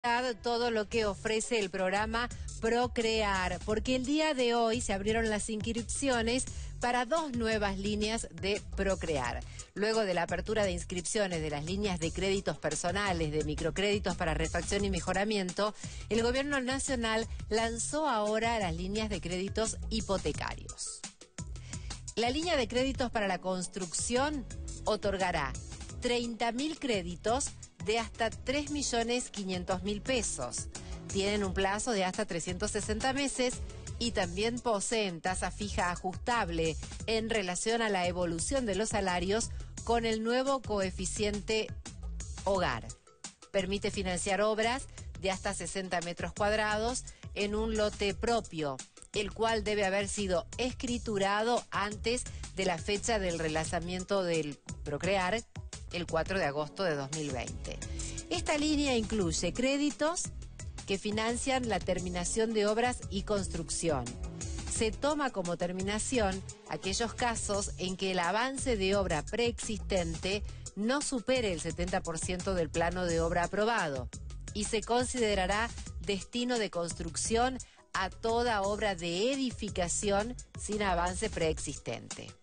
todo lo que ofrece el programa Procrear, porque el día de hoy se abrieron las inscripciones para 2 nuevas líneas de Procrear. Luego de la apertura de inscripciones de las líneas de créditos personales, de microcréditos para refacción y mejoramiento, el Gobierno Nacional lanzó ahora las líneas de créditos hipotecarios. La línea de créditos para la construcción otorgará 30.000 créditos de hasta 3.500.000 pesos. Tienen un plazo de hasta 360 meses y también poseen tasa fija ajustable en relación a la evolución de los salarios con el nuevo coeficiente hogar. Permite financiar obras de hasta 60 metros cuadrados en un lote propio, el cual debe haber sido escriturado antes de la fecha del relanzamiento del Procrear, el 4 de agosto de 2020. Esta línea incluye créditos que financian la terminación de obras y construcción. Se toma como terminación aquellos casos en que el avance de obra preexistente no supere el 70% del plano de obra aprobado y se considerará destino de construcción a toda obra de edificación sin avance preexistente.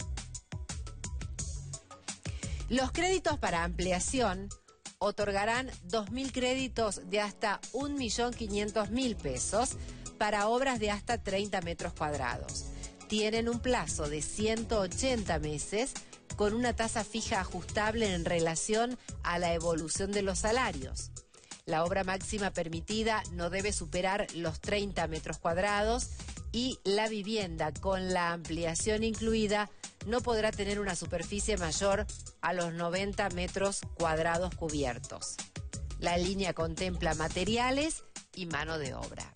Los créditos para ampliación otorgarán 2.000 créditos de hasta 1.500.000 pesos para obras de hasta 30 metros cuadrados. Tienen un plazo de 180 meses con una tasa fija ajustable en relación a la evolución de los salarios. La obra máxima permitida no debe superar los 30 metros cuadrados y la vivienda con la ampliación incluida no podrá tener una superficie mayor a los 90 metros cuadrados cubiertos. La línea contempla materiales y mano de obra.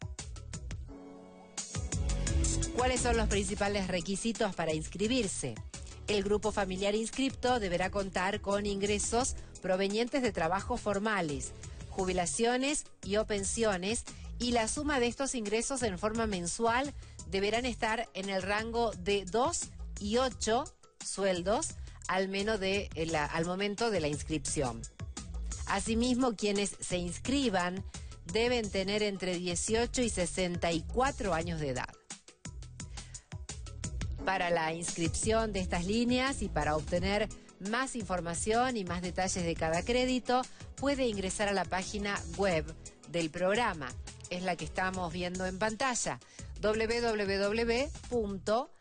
¿Cuáles son los principales requisitos para inscribirse? El grupo familiar inscripto deberá contar con ingresos provenientes de trabajos formales, jubilaciones y o pensiones, y la suma de estos ingresos en forma mensual deberán estar en el rango de 2 y 8 sueldos al momento de la inscripción. Asimismo, quienes se inscriban deben tener entre 18 y 64 años de edad. Para la inscripción de estas líneas y para obtener más información y más detalles de cada crédito, puede ingresar a la página web del programa. Es la que estamos viendo en pantalla: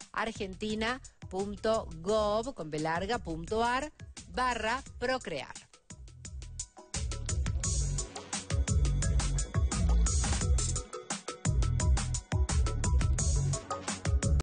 www.argentina.gov.ar/Procrear.